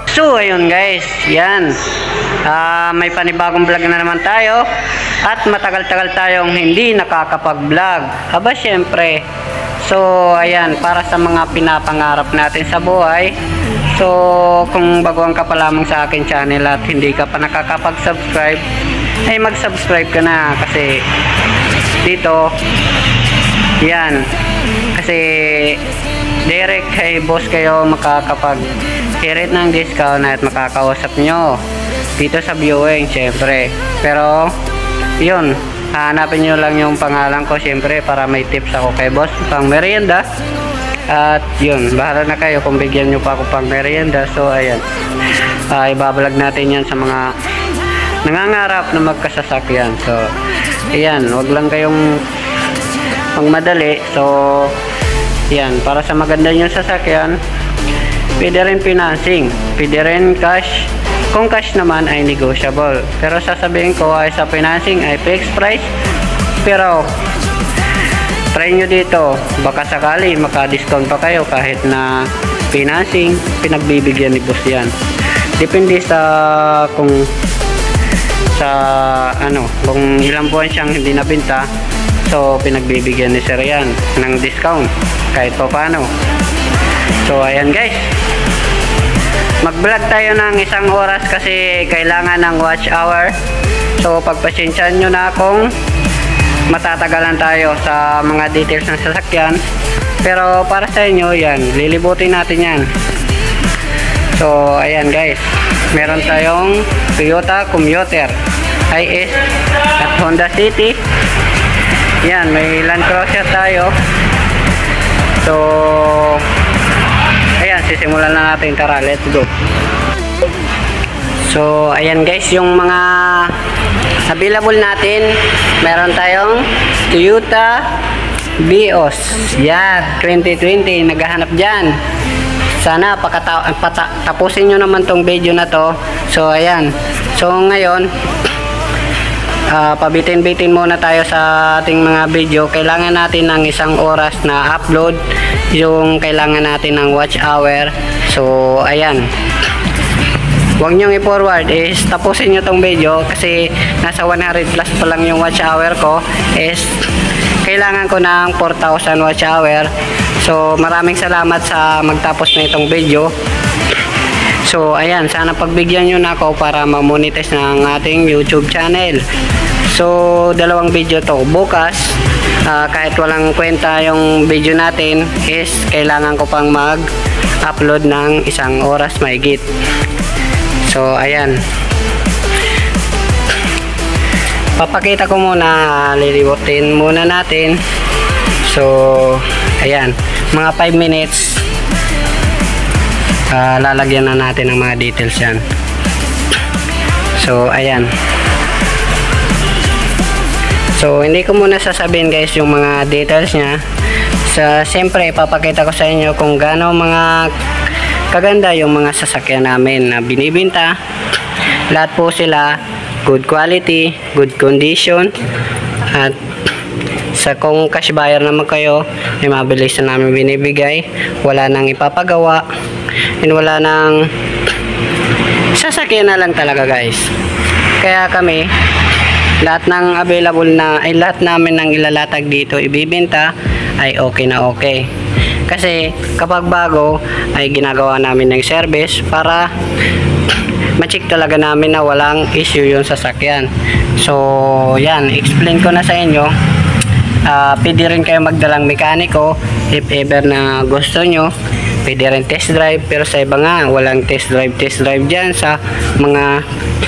So ayun guys, yan. May panibagong vlog na naman tayo. At matagal-tagal tayong hindi nakakapag-vlog. Aba syempre. So ayan, para sa mga pinapangarap natin sa buhay. So kung baguhan ka pa lamang sa akin channel at hindi ka pa nakakapag-subscribe, ay mag-subscribe ka na kasi dito yan, kasi direct kay boss kayo makakapag-hirit ng discount at makakausap nyo dito sa viewing syempre. Pero yun, hanapin nyo lang yung pangalan ko syempre para may tips ako kay boss pang merienda. At yun, bahala na kayo kung bigyan nyo pa ako pang merienda. So ayan, ibabalag natin yan sa mga nangangarap na magkasasakyan. So ayan, wag lang kayong pangmadali. So yan, para sa maganda yung sasakyan, pwede rin financing, pwede rin cash. Kung cash naman ay negotiable, pero sasabihin ko ay sa financing ay fixed price. Pero try nyo dito, baka sakali maka-discount pa kayo kahit na financing, pinagbibigyan ni boss yan. Depende sa kung ilang buwan siyang hindi nabenta. So pinagbibigyan ni sir yan ng discount kahit pa paano. So ayan guys, mag-vlog tayo ng 1 oras kasi kailangan ng watch hour. So pagpasensyahan nyo na akong matatagalan tayo sa mga details ng sasakyan, pero para sa inyo yan, lilibutin natin yan. So ayan guys, meron tayong Toyota Commuter IS at Honda City. Yan, may Land Cruiser tayo. So ayan, sisimulan na natin. Tara, let's go. So ayan guys, yung mga available natin, meron tayong Toyota Vios. Yan, 2020, naghahanap dyan. Sana tapusin nyo naman tong video na to. So ayan, so ngayon pabitin-bitin muna tayo sa ating mga video. Kailangan natin ng 1 oras na upload, yung kailangan natin ng watch hour. So ayan, huwag nyong i-forward, is tapusin nyo tong video kasi nasa 100 plus pa lang yung watch hour ko. Is kailangan ko ng 4,000 watch hour. So maraming salamat sa magtapos na itong video. So ayan, sana pagbigyan nyo na ako para ma-monetize ng ating YouTube channel. So 2 video to. Bukas kahit walang kwenta yung video natin, is kailangan ko pang mag-upload ng 1 oras mahigit. So ayan, papakita ko muna, lilibutin muna natin. So ayan, mga 5 minutes lalagyan na natin ng mga details yan. So ayan, so hindi ko muna sasabihin guys yung mga details nya. Siyempre papakita ko sa inyo kung gaano mga kaganda yung mga sasakyan namin na binibenta. Lahat po sila good quality, good condition. At sa kung cash buyer naman kayo, ay mabilis na namin binibigay, wala nang ipapagawa, and wala nang sasakyan na lang talaga guys. Kaya kami, lahat ng available na ay lahat namin ng ilalatag dito ibibenta ay okay na okay. Kasi kapag bago ay ginagawa namin ng service para ma-check talaga namin na walang issue yung sasakyan. So yan, explain ko na sa inyo. Pwede rin kayo magdalang mekaniko if ever na gusto nyo. Pwede rin test drive, pero sa iba nga walang test drive dyan sa mga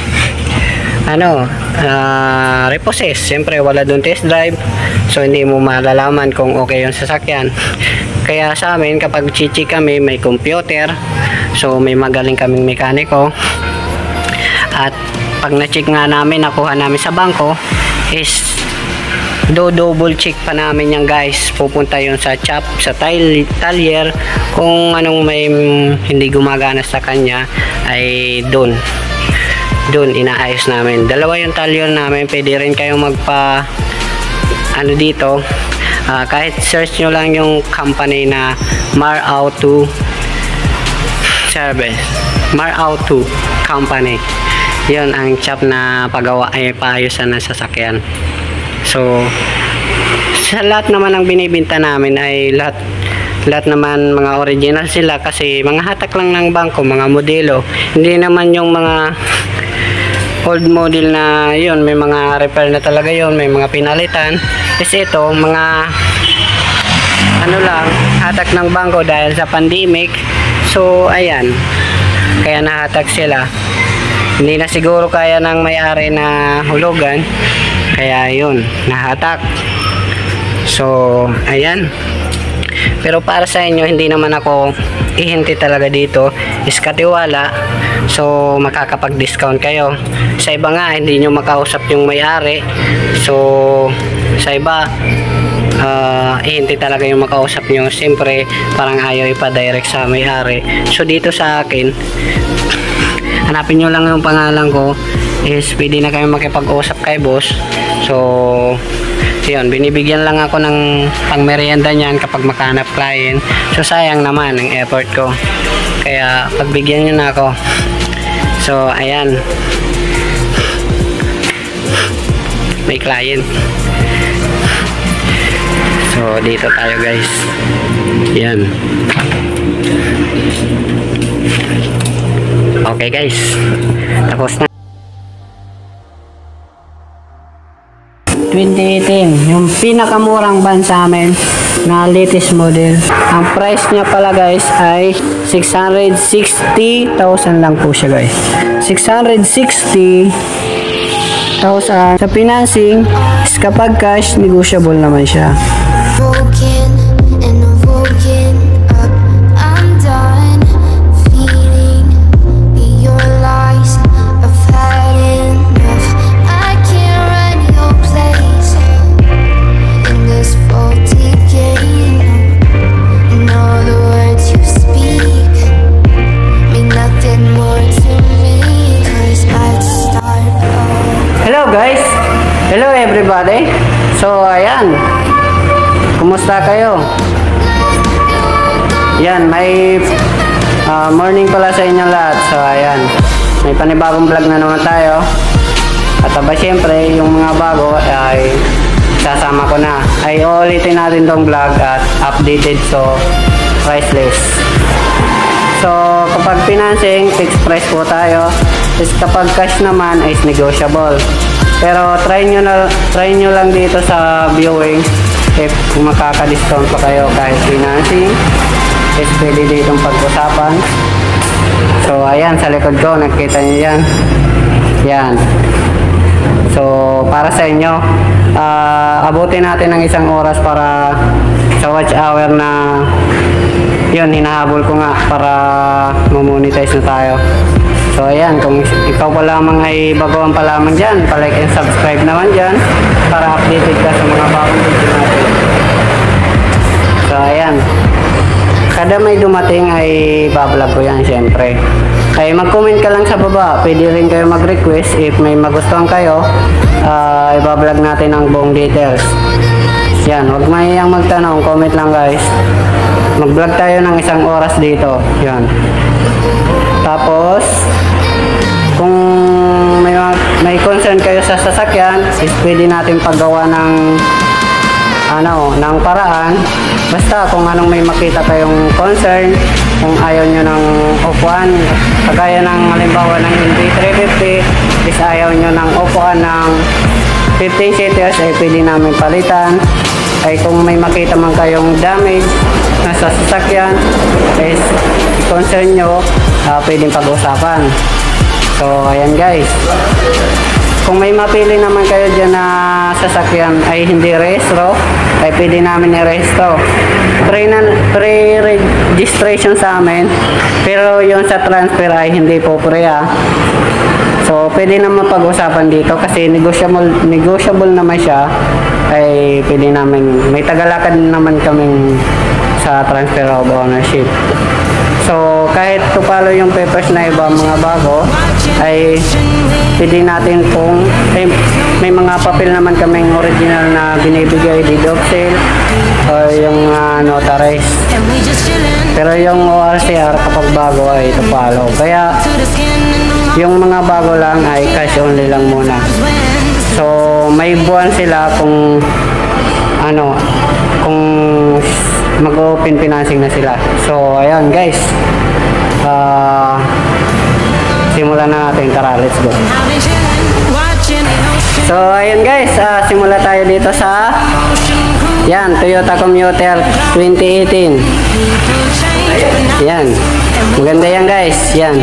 reposes. Siyempre wala doon test drive, so hindi mo malalaman kung okay yung sasakyan. Kaya sa amin, kapag chichi kami, may computer, so may magaling kaming mekaniko. At pag na-check nga namin, nakuha namin sa bangko, is double check pa namin yan guys. Pupunta yun sa shop, sa talyer, kung anong may hindi gumagana sa kanya ay doon inaayos namin. 2 yung talyer namin. Pwede rin kayong magpa dito, kahit search nyo lang yung company na Mar Auto Service. Mar Auto Company. Yun ang shop na pagawa ay paayusan ng sasakyan. So sa lahat naman ang binibenta namin ay lahat naman mga original sila, kasi mga hatak lang ng bangko, mga modelo, hindi naman yung mga old model na yun, may mga repair na talaga yun, may mga pinalitan. Kasi ito mga ano lang, hatak ng bangko dahil sa pandemic. So ayan, kaya nahatak sila, hindi na siguro kaya ng may-ari na hulugan, kaya yun, nahatak. So ayan, pero para sa inyo, hindi naman ako ihinti talaga dito, is katiwala. So makakapag-discount kayo. Sa iba nga hindi nyo makausap yung may-ari, so sa iba ihinti talaga yung makausap nyo. Siyempre parang ayaw ipa-direct sa may-ari. So dito sa akin, hanapin nyo lang yung pangalan ko, is pwede na kayo makipag-usap kay boss. So yun, binibigyan lang ako ng pangmerienda niyan kapag makahanap client. So sayang naman ang effort ko, kaya pagbigyan nyo na ako. So ayan, may client. So dito tayo guys, yan. Okay guys, tapos na. 2018, yung pinakamurang van sa amin na latest model. Ang price niya pala guys ay 660,000 lang po siya guys. 660,000 sa financing. Kapag cash, negotiable naman siya. Hello guys, hello everybody. So ayan, kumusta kayo? Yan, may morning pala sa inyong lahat. So ayan, may panibagong vlog na naman tayo. At aba syempre, yung mga bago ay sasama ko na. Ay uulitin natin tong vlog at updated, so priceless. So kapag financing, fixed price po tayo. Kapag cash naman is negotiable. Pero try nyo lang dito sa viewing if makaka-discount pa kayo kahit financing. Is pwede ditong pag-usapan. So ayan, sa likod ko nakita nyo yan. Yan. So para sa inyo, abutin natin ng 1 oras para sa watch hour na yun, hinahabol ko nga para mamonetize na tayo. So ayan, kung ikaw pa lamang ay baguhan pa lamang dyan, palike and subscribe naman dyan para updated ka sa mga bagong video natin. So ayan, kada may dumating ay bablog ko yan syempre. Ay mag-comment ka lang sa baba, pwede rin kayo mag-request if may magustuhan kayo, ibablog natin ang buong details. Yan, huwag mahiyang magtanong, comment lang guys. Mag-vlog tayo ng 1 oras dito. Yan. Tapos kung may concern kayo sa sasakyan, is pwede natin paggawa ng ng paraan. Basta kung anong may makita kayong concern, kung ayaw nyo ng upuan, kagaya ng halimbawa ng NV350, is ayaw nyo ng upuan ng 15 seaters, ay pwede namin palitan. Ay kung may makita man kayong damage na sa sasakyan, is concern nyo, pwedeng pag-usapan. So ayan guys, kung may mapili naman kayo dyan na sasakyan ay hindi rehistro, ay pwede namin i-rehistro. Pre-registration sa amin, pero yung sa transfer ay hindi po pre. So pwede naman pag-usapan dito kasi negotiable naman siya. Ay pwede namin, may tagalakad naman kaming sa transfer of ownership. So kahit tupalo yung papers na iba mga bago, ay pwede natin kung may mga papel naman kaming original na binibigay, deed of sale o yung notarized. Pero yung ORCR kapag bago ay tupalo. Kaya yung mga bago lang ay cash only lang muna. So may buwan sila kung kung mag-open financing na sila. So ayan guys, simulan na natin. Tara, let's go. So ayan guys, simula tayo dito sa Toyota Commuter 2018. Yan, maganda yan guys. Yan,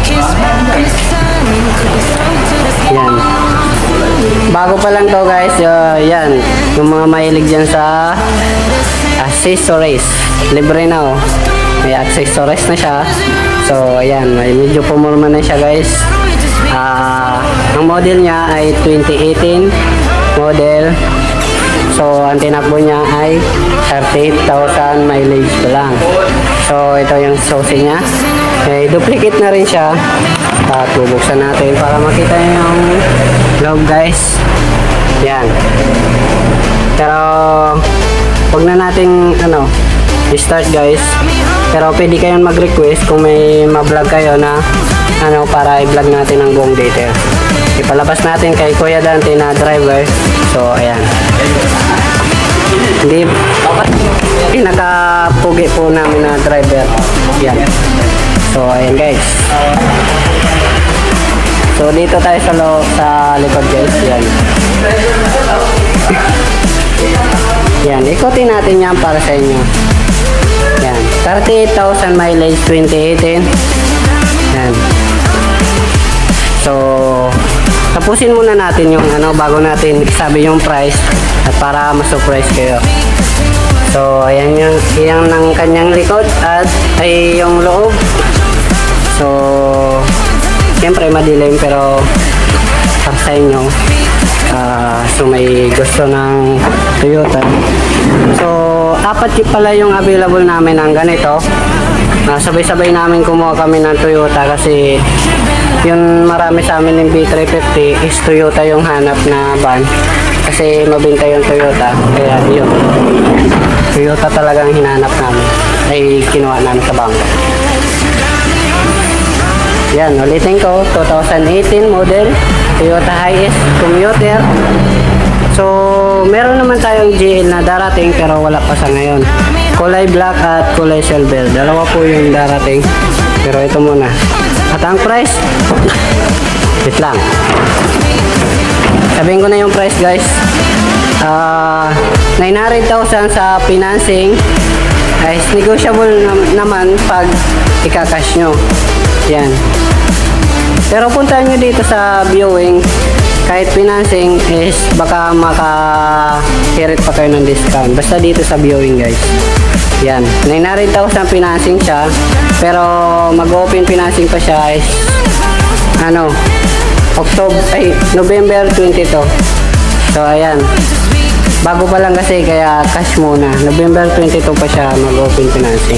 bago pa lang to guys. Yan, yung mga mahilig dyan sa accessories, libre na may accessories na siya. So ayan, medyo pumurma na siya guys. Ang model niya ay 2018 model. So ang tinakbo niya ay 38,000 mileage pa lang. So ito yung susi niya. May duplicate na rin siya. At bubuksan natin para makita yung loob guys. Yan. Pero wag na nating start guys. Pero pwede kayong mag-request kung may ma-vlog kayo na para i-vlog natin ang buong detail. Ipalabas natin kay Kuya Dante na driver. So ayan. Hindi pinaka-pugi po namin na driver. Yan. So ayan guys. So dito tayo sa likod guys. Yan. Yan, ikutin natin yan para sa inyo. Yan, 38,000 mileage 2018. Yan. So tapusin muna natin yung bago natin isabi yung price at para ma-surprise kayo. So ayan yung ng kanyang likod at ay yung loob. So siyempre madilim pero para sa inyo. So may gusto ng Toyota. So apat pala yung available namin ng ganito. Sabay-sabay namin kumuha kami ng Toyota kasi yung marami sa amin ng B350 is Toyota yung hanap na van. Kasi mabenta yung Toyota. Kaya yun, Toyota talagang hinanap namin. Ay kinuha namin sa bangko. Yan, ulitin ko, 2018 model Toyota Hiace Commuter. So meron naman tayong GL na darating pero wala pa sa ngayon. Kulay black at kulay silver. Dalawa po yung darating. Pero ito muna. At ang price, wait lang. Sabihin ko na yung price guys. 900,000 sa financing. Is negotiable naman pag ika-cash nyo. Yan. Pero puntahan nyo dito sa viewing. Kahit financing is baka makahirit pa kayo ng discount. Basta dito sa viewing guys. Yan. 900,000 financing siya. Pero mag-open financing pa siya is November 22. So ayan. Bago pa lang kasi kaya cash muna. November 22 pa siya mag-open financing.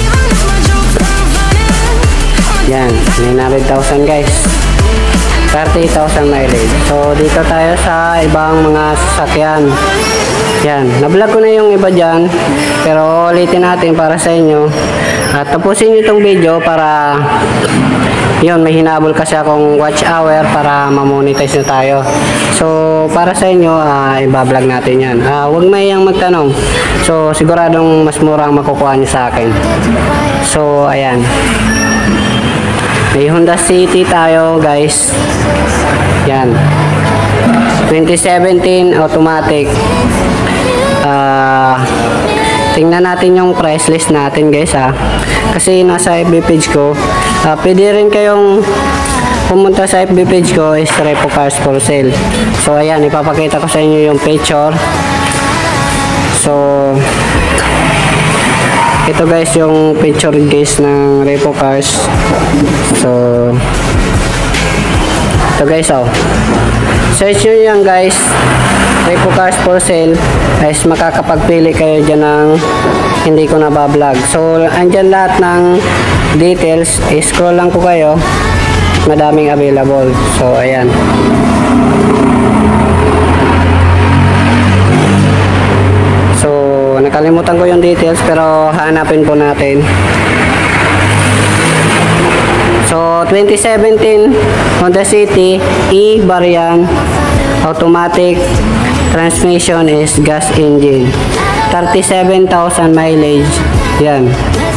Yan. 900,000 guys. 30,000 mileage. So dito tayo sa ibang mga sasakyan. Yan, na-vlog ko na yung iba dyan, pero ulitin natin para sa inyo. At tapusin nyo itong video para yun, may hinabol kasi akong watch hour para ma-monetize na tayo. So para sa inyo, iba-vlog natin yan. Huwag mayang magtanong. So siguradong mas mura ang makukuha nyo sa akin. So ayan, may Honda City tayo guys. Yan, 2017 automatic. Tingnan natin yung price list natin guys kasi nasa FB page ko. Pwede rin kayong pumunta sa FB page ko, is Repo Cars for Sale. So ayan, ipapakita ko sa inyo yung picture. So ito guys yung picture guys ng Repo Cars. So ito guys, search nyo yan guys, Repo Cars for Sale, guys, makakapagpili kayo dyan ng hindi ko nabablog. So andyan lahat ng details, scroll lang po kayo. Madaming available. So ayan. So nakalimutan ko yung details pero hanapin po natin. So 2017 Honda City E variant, automatic transmission, is gas engine, 37,000 mileage. Yan.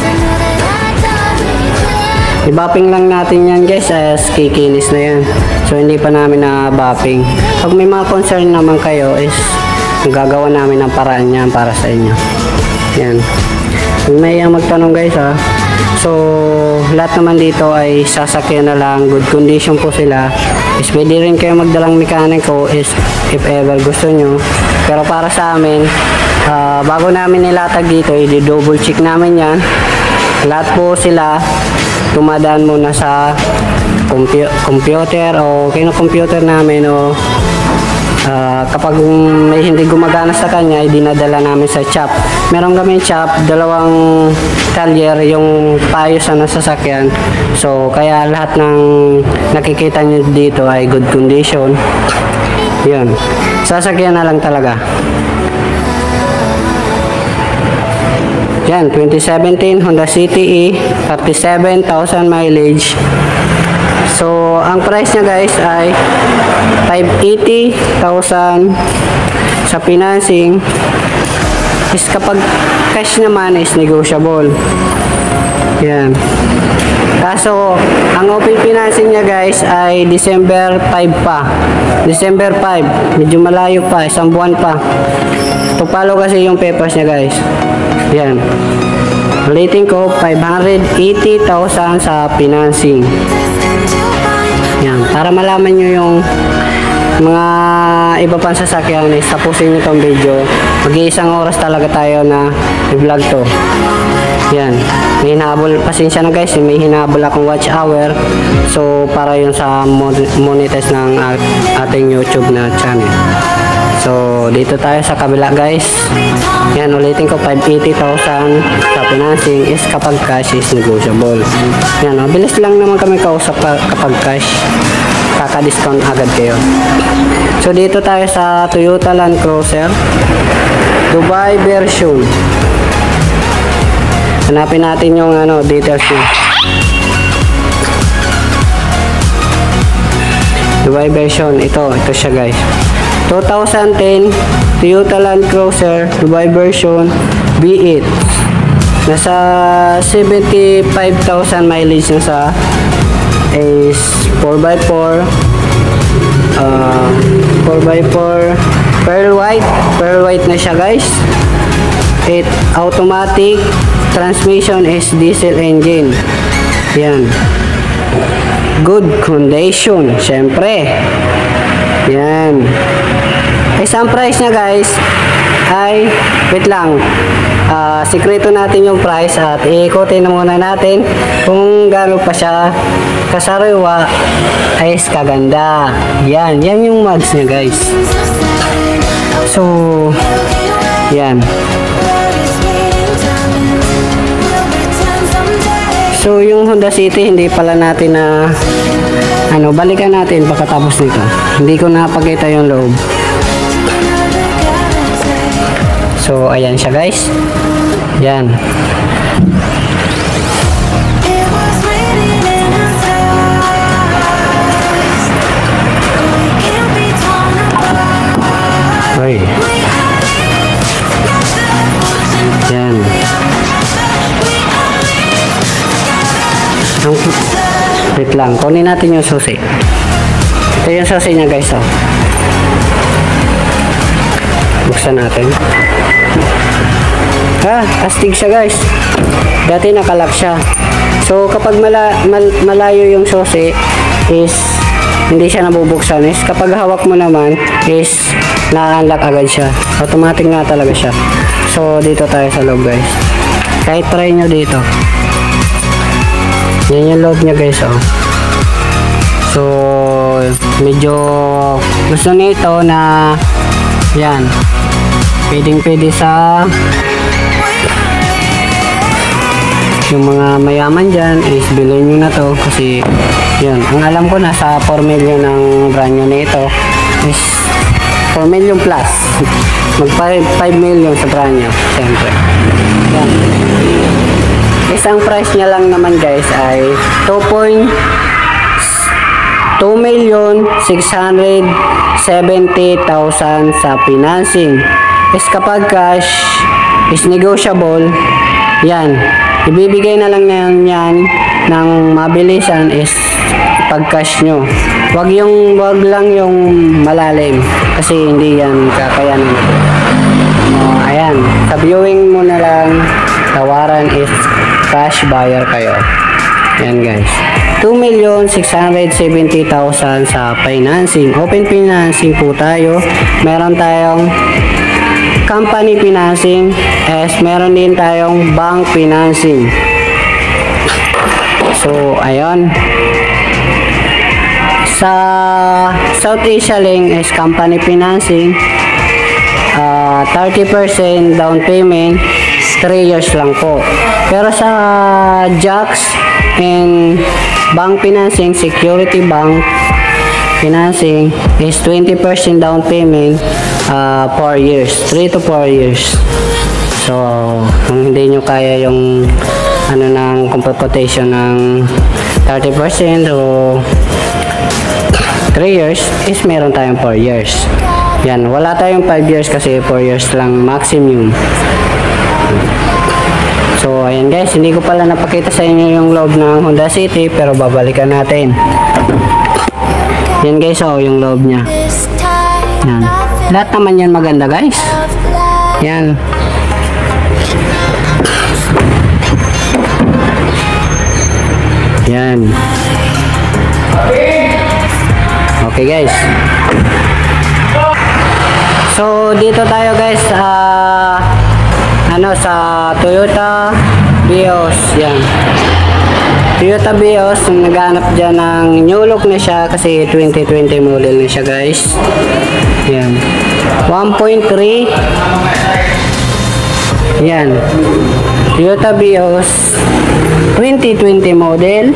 I-bapping lang natin yan guys, as kikinis na yan. So hindi pa namin na-bapping. Pag may mga concern naman kayo is gagawa namin ng paraan yan para sa inyo. Yan. May magtanong guys ha. So lahat naman dito ay sasakyan na lang, good condition po sila. Is pwede rin kayo magdalang mekaniko is if ever gusto nyo. Pero para sa amin, bago namin nilatag dito, i-double check namin yan. Lahat po sila tumadaan muna sa computer o kino-computer namin, o kapag may hindi gumagana sa kanya, dinadala namin sa shop. Meron kami shop, 2 talyer yung paayos na sasakyan. So kaya lahat ng nakikita nyo dito ay good condition. Yun, sasakyan na lang talaga. Yan, 2017 Honda City E, 37,000 mileage. So ang price niya guys ay 580,000 sa financing. Is kapag cash naman is negotiable. Yan. Kaso ang open financing niya guys ay December 5 pa. December 5, medyo malayo pa, isang buwan pa. Tupalo kasi yung papers niya guys. Yan. Ulitin ko, 580,000 sa financing. Yan, para malaman nyo yung mga iba pang sasakyan is tapusin nyo itong video. Mag-iisang oras talaga tayo na i-vlog to. Yan, may hinabol, pasensya na guys, may hinabol akong watch hour. So para yun sa monetize ng ating YouTube na channel. So dito tayo sa kabila guys. Yan, ulitin ko, 580,000 sa financing is kapag cash is negotiable. Yan, mabilis lang naman kami kausap kapag cash, kaka-discount agad kayo. So dito tayo sa Toyota Land Cruiser Dubai version. Hanapin natin yung details niya. Dubai version, ito siya guys. 2010 Toyota Land Cruiser Dubai version V8. Nasa 75,000 mileage na sa is 4x4 pearl white na siya guys. It automatic transmission is diesel engine. Yan, good condition syempre. Yan. Isang price niya guys ay, wait lang, sikreto natin yung price at iikotin na muna natin kung gaano pa siya kasariwa ay kaganda. Yan yung mags niya guys. So yan. So yung Honda City hindi pala natin na balikan natin pagkatapos nito. Hindi ko napakita yung loob. So ayan siya guys. Yan. Oy. Yan. Wait lang, kunin natin yung susi. Ito yung susi niya guys, oh. Buksan natin. Astig siya guys. Dati nakalock siya. So kapag malayo yung susi is hindi siya nabubuksan. Is kapag hawak mo naman is na-unlock agad siya. Automatic nga talaga siya. So dito tayo sa loob guys. Kahit try nyo dito. Yan yung loob niya guys, oh. So medyo gusto nito na yan, pwede sa yung mga mayaman dyan is bilhin nyo na to kasi yun, ang alam ko nasa 4 million ang brand new nito is 4 million plus mag 5 million sa brand new siyempre. Yan. Isang price nya lang naman guys ay 2,670,000 sa financing. Is kapag cash is negotiable, yan, ibibigay na lang yan ng mabilisan is pag cash nyo. Wag lang yung malalim kasi hindi yan kakayanin. Ayan, sa viewing mo na lang, tawaran is cash buyer kayo. Yan guys, 2,670,000 sa financing. Open financing po tayo. Meron tayong company financing as meron din tayong bank financing. So ayun, sa South Asia Link is company financing, 30% down payment, 3 years lang po. Pero sa JAX and bank financing, security bank financing is 20% down payment, 4 years, 3 to 4 years. So kung hindi nyo kaya yung ano ng computation ng 30% o 3 years is meron tayong 4 years. Yan, wala tayong 5 years kasi 4 years lang maximum. So ayan guys, hindi ko pala napakita sa inyo yung loob ng Honda City pero babalikan natin. Yan guys, oh, yung loob nya. Yan. Lahat naman yan maganda guys. Yan. Yan. Okay guys. So dito tayo guys sa Toyota Vios. Yan. Toyota Vios, naghanap dyan ng new look na siya kasi 2020 model na siya guys. Yan. 1.3. Yan. Toyota Vios 2020 model.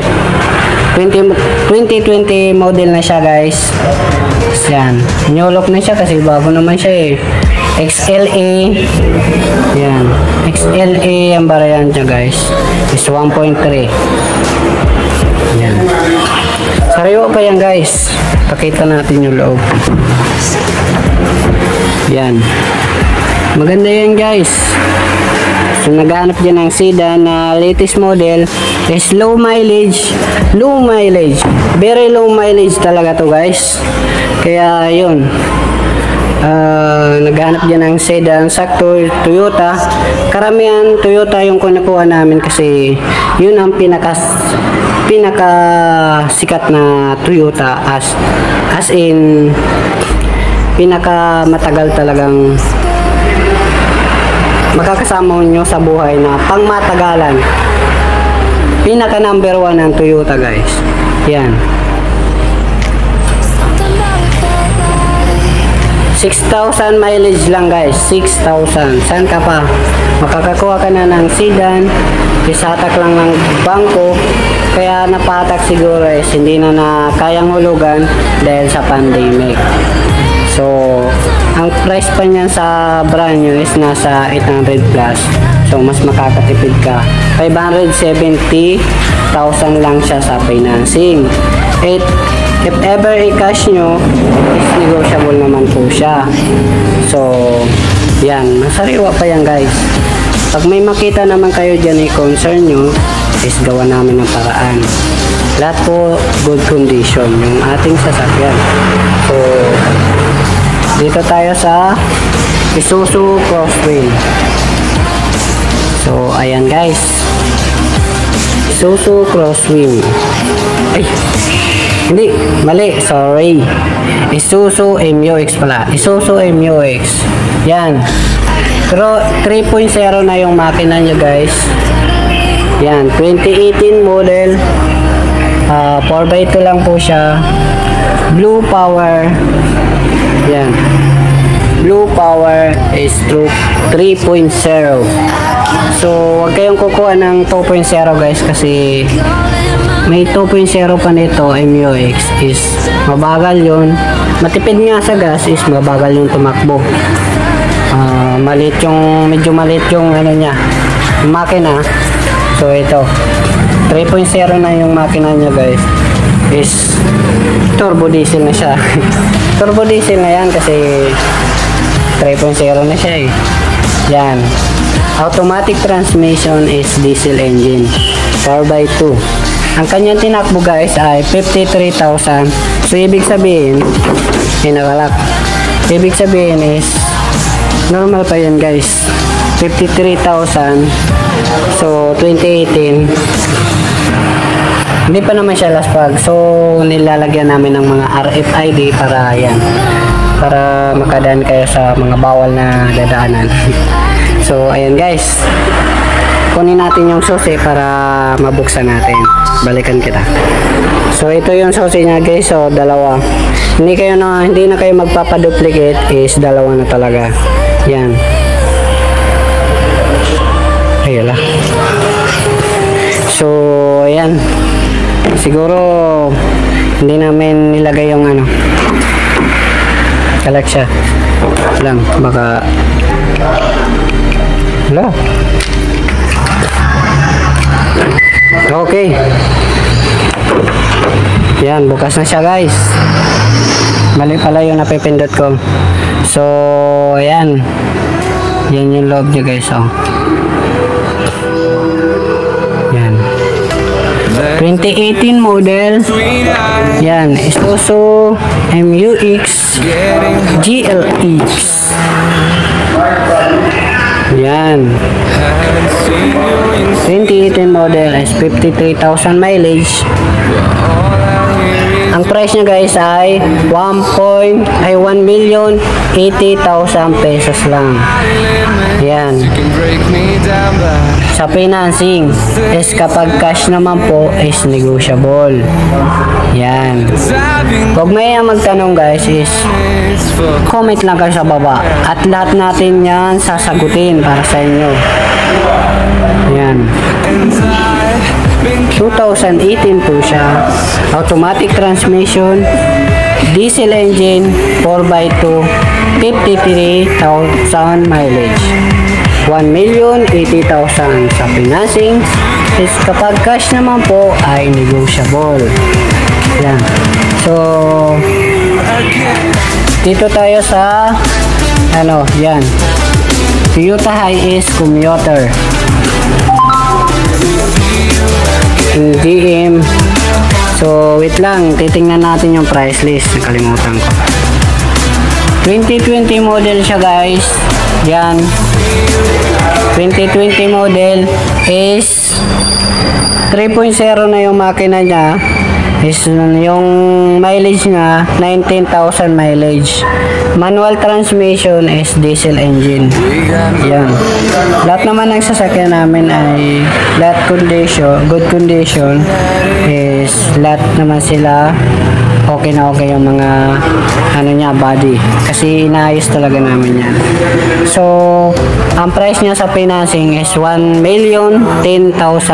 2020 model na siya guys. Yan. New look na siya kasi bago naman siya eh. XLA. Yan. XLA ang barayan niya guys. Is 1.3. Yan. Sariwa pa yan guys. Pakita natin yung loob. Yan. Maganda yan guys. So naghahanap dyan ng sedan na latest model is low mileage. Low mileage. Very low mileage talaga to guys. Kaya yun. Naghanap dyan ng sedan. Sakto Toyota. Karamihan Toyota yung kunakuha namin kasi yun ang pinaka sikat na Toyota as in pinaka matagal talagang makakasama nyo sa buhay na pangmatagalan. Pinaka number 1 ng Toyota guys. Yan. 6,000 mileage lang guys. 6,000. Saan ka pa? Makakakuha ka na ng sedan. Isatak lang ng bangko. Kaya napatak siguro is hindi na kayang hulugan dahil sa pandemic. So, ang price pa niyan sa brand new is nasa 800 plus. So, mas makakatipid ka. 570,000 lang siya sa financing. If ever i-cash nyo, is negotiable naman po siya. So, yan. Masariwa pa yan guys. Pag may makita naman kayo dyan i-concern nyo, is gawa namin ng paraan. Lahat po good condition yung ating sasakyan. So, dito tayo sa Isuzu Crosswind. So, ayan guys. Isuzu Crosswind. Ay! Hindi, mali, sorry. Isuzu MU-X pala. Isuzu MU-X. Yan. Pero 3.0 na yung makina nyo guys. Yan, 2018 model. 4x2 lang po siya. Blue power. Yan. Blue Power Stroke 3.0. So, wag kayong kukuha ng 2.0 guys kasi may 2.0 pa nito. MUX is mabagal yun. Matipid nga sa gas is mabagal yung tumakbo. Medyo maliit yung ano niya, yung makina. So, ito 3.0 na yung makina niya guys. Is turbo diesel na siya. Turbo diesel na yan kasi 3.0 na siya eh. Yan. Automatic transmission is diesel engine 4x2. Ang kanyang tinakbo guys ay 53,000. So ibig sabihin hinakalak. Ibig sabihin is normal pa yun guys. 53,000. So 2018 hindi pa naman siya last pag. So nilalagyan namin ng mga RFID para yan, para makadaan kayo sa mga bawal na dadaanan. So ayan guys, kunin natin yung susi para mabuksan natin. Balikan kita. So ito yung susi niya guys. So dalawa. Hindi na kayo magpapaduplicate, is dalawa na talaga. Yan. Ayala. So ayan. Siguro hindi namin nilagay yung ano, kalat siya lang, baka wala. Okay, yan, bukas na siya guys. Mali pala yung napipindot ko. So ayan, yan yung loob niya guys. Oh, yan, 2018 model. Yan, Isuzu MUX GLX. Yan, 2018 model is 53,000 mileage. Ang price niya guys ay 1,80,000 pesos lang. Yan. Sa financing is kapag cash naman po is negotiable. Yan. Huwag may magtanong guys is comment lang kayo sa baba at lahat natin yan sasagutin para sa inyo. Yan. 2018 po siya. Automatic transmission, diesel engine, 4x2, 53,000 mileage. 1,80,000 sa financing is kapag cash naman po ay negotiable. Yan. So dito tayo sa ano, yan, Toyota Hiace Commuter GM. So wait lang, titingnan natin yung price list, nakalimutan ko. 2020 model siya guys. Yan, 2020 model is 3.0 na yung makina niya. Is yung mileage na 19,000 mileage. Manual transmission is diesel engine. Yan. Lahat naman ng sasakyan namin ay lahat condition, good condition, is lahat naman sila okay na okay yung mga ano niya, body, kasi inaayos talaga namin yan. So ang price niya sa financing is 1,10,000.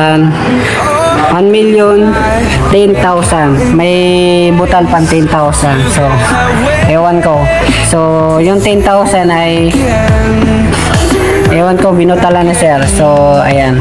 1,10,000. May butal pang 10,000. So ewan ko. So yung 10,000 ay ewan ko, binutalan na sir. So ayan,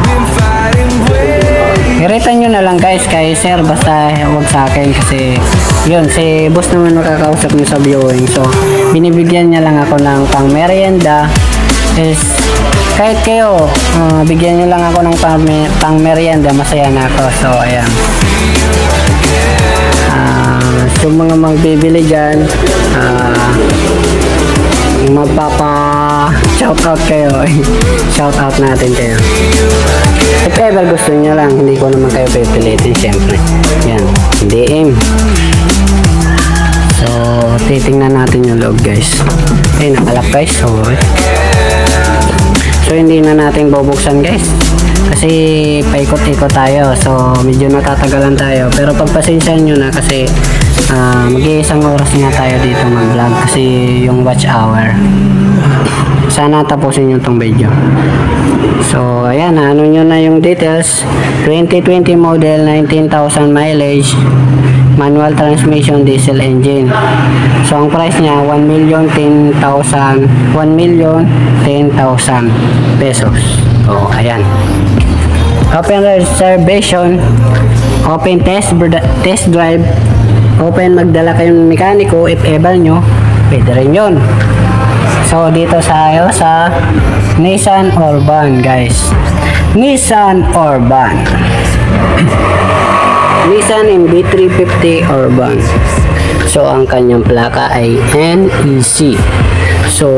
i-rate nyo na lang guys kay sir, basta huwag sa akin kasi yun, si boss naman makakausap nyo sa viewing. So binibigyan niya lang ako ng pang merienda. Is kahit kayo bigyan nyo lang ako ng pang merienda, masaya na ako. So ayan, so mga magbibili dyan, magpapa shoutout kayo. Shoutout natin kayo. If ever gusto nyo lang, hindi ko naman kayo pipilitin syempre. Yan, DM. So titingnan natin yung loob guys. Nakalap guys. So So hindi na natin bubuksan guys. Kasi paikot-ikot tayo. So medyo natatagalan tayo. Pero pagpasensyahan nyo na kasi mag-iisang oras nga tayo dito mag-vlog kasi yung watch hour. Sana tapusin nyo tong video. So ayan, ano nyo na yung details. 2020 model, 19,000 mileage, manual transmission, diesel engine. So ang price niya 1,010,000 pesos. So ayan, open reservation, open test drive, open magdala kayong mekaniko if able nyo, pwede rin yun. So dito tayo sa Nissan Urban guys. Nissan Urban. Nissan NB350 Urban. So ang kanyang plaka ay NEC. So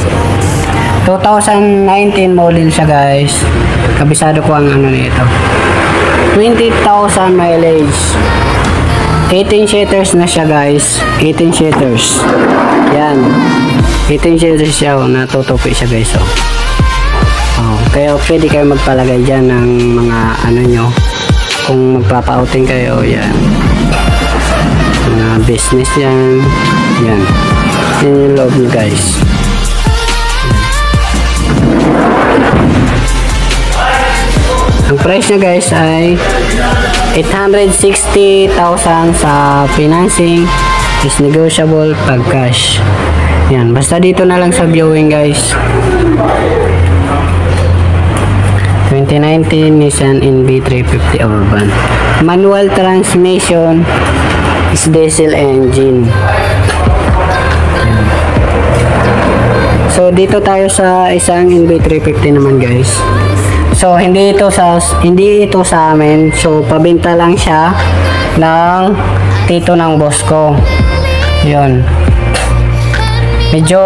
2019 model siya guys. Kabisado ko ang ano nito. 20,000 mileage. 18 seaters na siya guys. 18 seaters. Yan. 18 seaters siya. Natutupi siya guys. Kaya pwede kayo magpalagay dyan ng mga ano nyo. Kung magpapa-outing kayo. Yan. Mga business yan. Yan. Yan yung loob nyo guys. Ang price niya guys ay 860,000 sa financing, is negotiable pag cash. Yan, basta dito na lang sa viewing guys. 2019 Nissan NB350 Urban. Manual transmission, is diesel engine. So dito tayo sa isang NB350 naman guys. So hindi ito sa amin. So pabenta lang siya ng tito ng boss ko. 'Yon. Medyo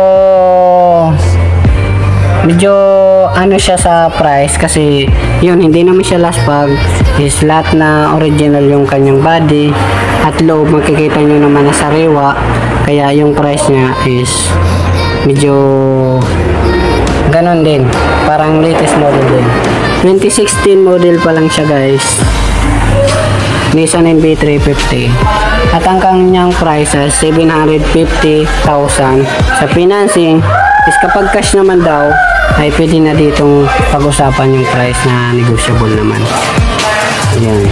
ano siya sa price kasi 'yun, hindi naman siya last pag is lahat na original yung kanyang body at loob makikita nyo naman na sariwa, kaya yung price niya is medyo ganon din, parang latest model din. 2016 model pa lang siya guys, Nissan NB350, at ang kanyang price is 750,000 sa financing. Is kapag cash naman daw ay pwede na ditong pag-usapan yung price na negotiable naman. Ayan,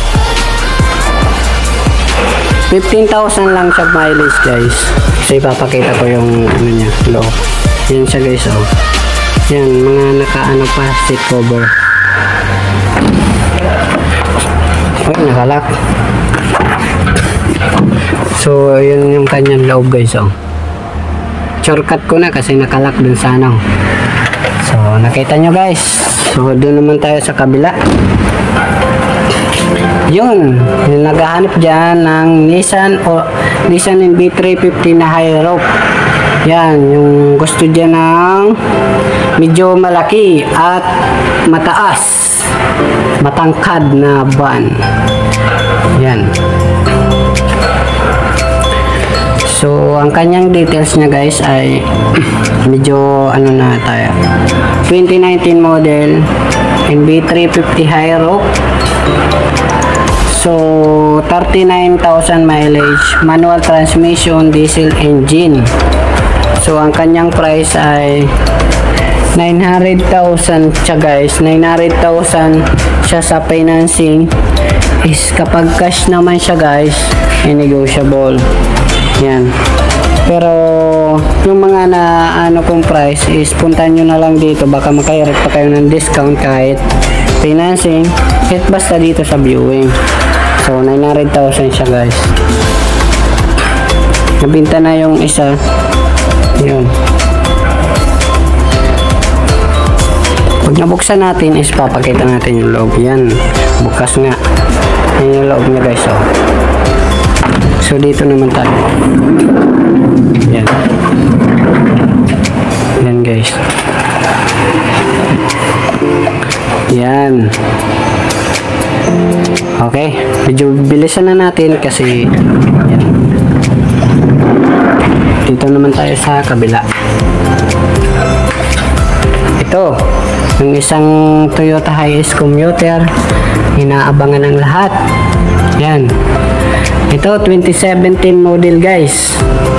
15,000 lang siya mileage guys. So ipapakita ko yung ano niya, loob. Yan siya guys, oh. Yan, mga naka-ano pa, seat cover. Uy, nakalak. So, yun yung kanyang loob guys, oh. Shortcut ko na kasi nakalak dun sa ano. So, nakita nyo guys. So, doon naman tayo sa kabila. Yun, yung naghahanap dyan ng Nissan NB350 na high rope. Yan, yung gusto dyan ng medyo malaki at mataas, matangkad na van. Yan. So, ang kanyang details niya guys ay medyo ano na tayo. 2019 model NB350 high rope. So, 39,000 mileage, manual transmission, diesel engine. So, ang kanyang price ay 900,000 siya guys. 900,000 siya sa financing. Is kapag cash naman siya guys, negotiable. Yan. Pero, yung mga na ano kong price is puntahan nyo na lang dito. Baka makairat pa kayo ng discount kahit financing. Kahit basta dito sa viewing. So, 900,000 siya guys. Nabinta na yung isa. Yun. Pag nabuksan natin is papakita natin yung loob. Yan. Bukas nga. Yan yung loob niya guys. Oh. So, dito naman tayo. Yan. Yan guys. Yan. Okay, medyo bilisan na natin kasi yan. Dito naman tayo sa kabila. Ito Yung isang Toyota Hiace commuter, inaabangan ng lahat. Yan. Ito, 2017 model guys.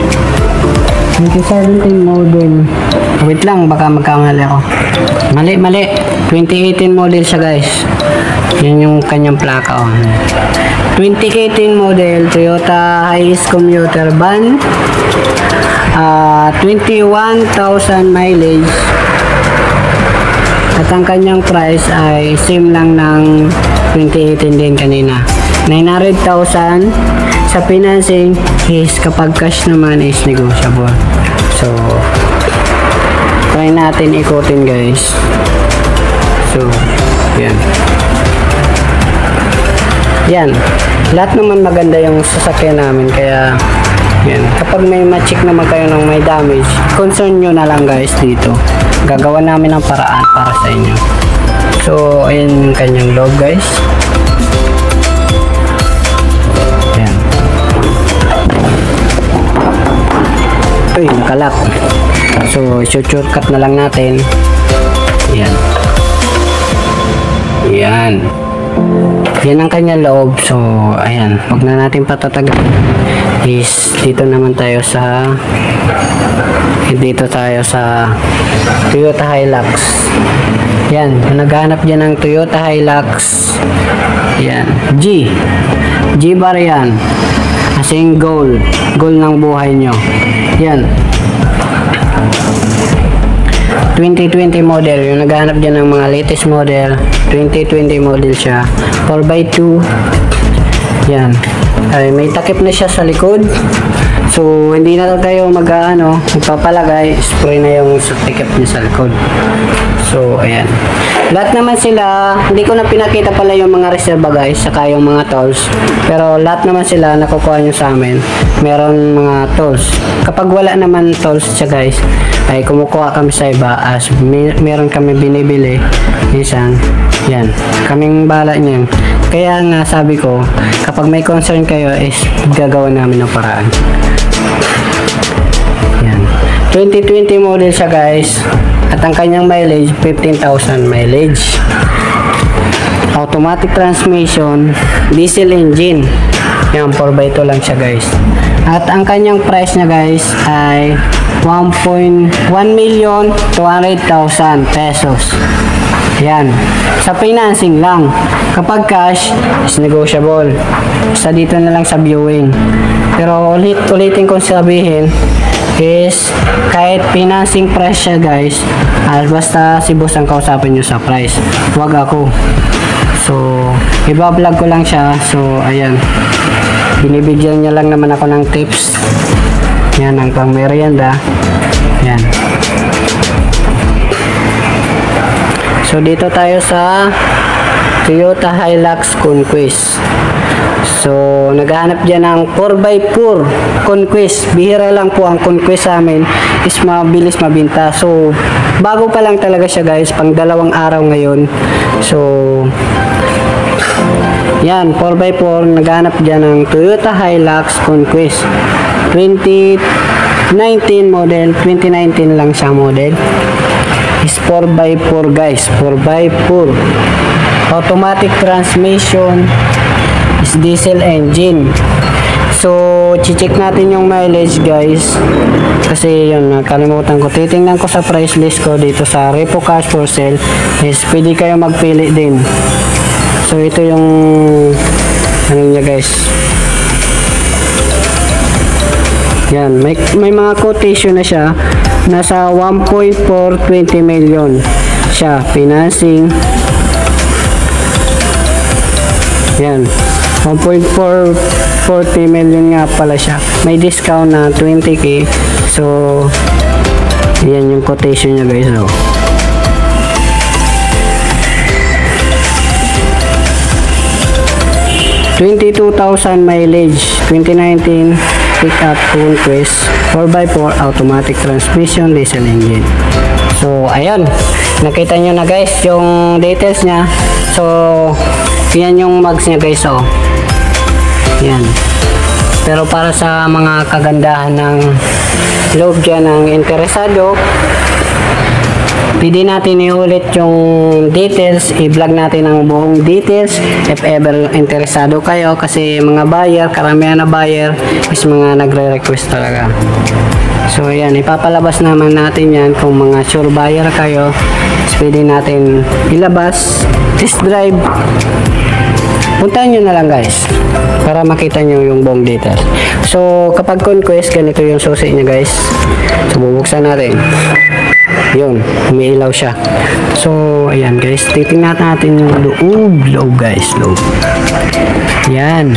2017 model. Wait lang, baka magkamali ako. Mali. 2018 model siya guys. Yan yung kanyang plaka. 2018 model Toyota Hiace commuter van. 21,000 mileage. At ang kanyang price ay same lang ng 2018 din kanina. 900,000 sa financing is kapag cash naman is negotiable. So, try natin ikutin guys. So, yan. Yan. Lahat naman maganda yung sasakyan namin. Kaya, yan. Kapag may ma-check naman kayo ng may damage, concern nyo na lang guys dito. Gagawa namin ng paraan para sa inyo. So, ayan yung kanyang loob guys. Yan. Uy, nakalak. So, shortcut na lang natin. Yan. Yan. Yan ang kanyang loob. So, ayan. Huwag na natin patatagal. Is, dito tayo sa Toyota Hilux. Yan. Naghanap dyan ng Toyota Hilux. Yan. G bar yan. As in goal. Goal ng buhay nyo. Yan. 2020 model. Yung naghahanap dyan ng mga latest model. 2020 model siya. 4x2. Yan. Ay, may takip na siya sa likod. So, hindi na tayo magpapalagay. Spray na yung takip niya sa likod. So, ayan. Lahat naman sila, hindi ko na pinakita pala yung mga reserva guys, saka yung mga tools. Pero lahat naman sila nakukuha nyo sa amin. Meron mga tools. Kapag wala naman tools siya guys, ay kumukuha kami sa iba as meron kami binibili. Minsan, yan. Kaming bahala niyan. Kaya nga sabi ko, kapag may concern kayo is gagawa namin ng paraan. Yan. 2020 model siya guys. At ang kanyang mileage, 15,000 mileage. Automatic transmission, diesel engine. Yan, 4x2 lang siya guys. At ang kanyang price niya guys ay 1,200,000 pesos. Yan. Sa financing lang. Kapag cash, is negotiable. Sa dito na lang sa viewing. Pero ulitin kong sabihin, is kahit financing price siya guys, basta si boss ang kausapin nyo sa price, wag ako. So, iba-vlog ko lang siya. So, ayan, binibigyan niya lang naman ako ng tips. Yan, ang pang merienda. Yan. So, dito tayo sa Toyota Hilux Conquest. So, naghahanap dyan ng 4x4 Conquest. Bihira lang po ang Conquest sa amin is mabilis mabinta. So, bago pa lang talaga siya guys, pang 2 araw ngayon. So, yan, 4x4, naghahanap dyan ng Toyota Hilux Conquest 2019 model. 2019 lang siya model. Is 4x4 guys, 4x4. Automatic transmission, is diesel engine. So, check natin yung mileage guys. Kasi yun, nakalimutan ko. Titingnan ko sa price list ko dito sa Repo Cars for Sale. Is pwede kayo magpili din. So, ito yung ano niya guys. Yan, may mga quotation na siya. Nasa 1.420 million siya. Financing. Yan. 1.440 million nga pala siya. May discount na 20k. So, yan yung quotation niya guys. So, 22,000 mileage, 2019 pickup Conquest, 4x4 automatic transmission, diesel engine. So, ayun, nakita nyo na guys yung details nya. So, yan yung mags nya guys. So, yan. Pero para sa mga kagandahan ng loob dyan ng interesado, Pwede natin iulit yung details, i-vlog natin ang buong details if ever interesado kayo, kasi mga buyer, karamihan na buyer is mga nagre-request talaga. So ayan, ipapalabas naman natin yan kung mga sure buyer kayo. Pwede natin ilabas, test drive. Puntahan nyo na lang guys para makita nyo yung buong details. So kapag conquest, ganito yung susi niya guys. So bubuksan natin. Yun, umiilaw siya. So ayan guys, titingnan natin yung loob guys, loob. Yan.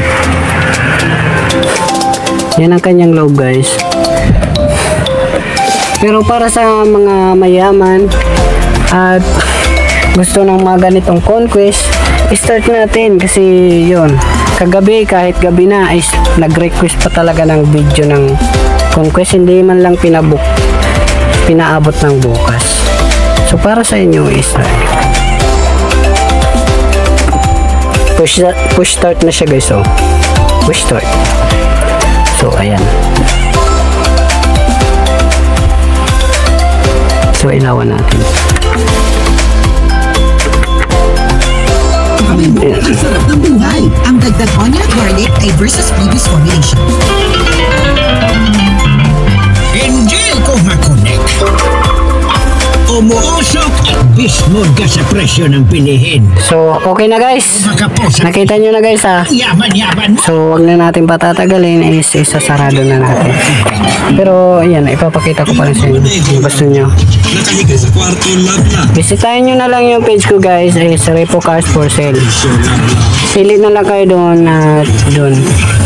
Yan ang kanyang loob guys. Pero para sa mga mayaman at gusto ng mga ganitong conquest, start natin kasi yun, kagabi kahit gabi na is nag-request pa talaga ng video ng conquest, hindi man lang pinaabot ng bukas. So para sa inyo is push start na siya guys. So push start. So ayan. So ilawan natin. Ang sarap ng buhay. Ang dagdag onion garlic ay versus previous formulation. Hindi ko makonek. Umuusok at bismod ka sa presyo ng bilihin. So okay na guys. Nakita nyo na guys ha. Yaman-yaman mo. So wag na natin patatagalin, is isasarado na natin. Pero ayan, ipapakita ko pa rin sa inyo kung gusto nyo. Nakahiga sa kwarto lang na. Bisitahin nyo na lang yung page ko guys, is Repo Cars for Sale. Pili na lang kayo doon at doon.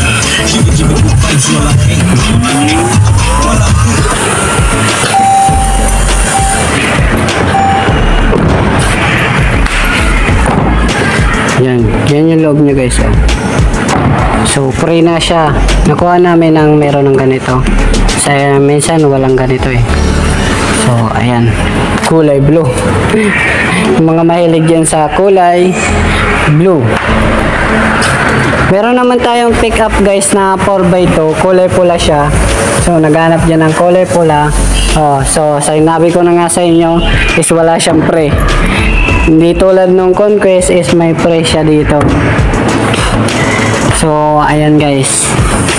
Yan yung loob niya guys. Oh. So free na siya. Nakuha namin ang meron ng ganito. Sa minsan walang ganito eh. So ayan, kulay blue. Yung mga mahilig dyan sa kulay blue. Meron naman tayong pick up guys na 4x2, kulay pula siya. So naghanap dyan ng kulay pula. Oh, so sinabi ko na nga sa inyo is wala siyang pre. Hindi tulad nung conquest is may pre siya dito. So ayan guys.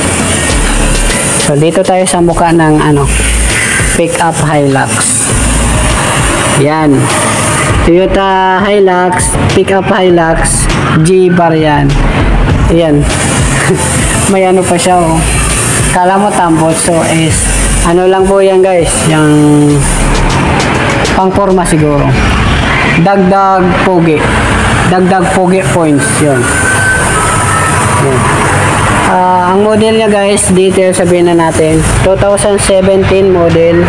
So dito tayo sa mukha ng pick up Hilux. Yan. Toyota Hilux, pick up Hilux G variant. Ayan. May pa siya oh. Kala mo tambot, so is lang po yan guys, yung pangporma siguro. Dagdag pogi points yun. Yan. Ang model niya guys, detail sabihin na natin, 2017 model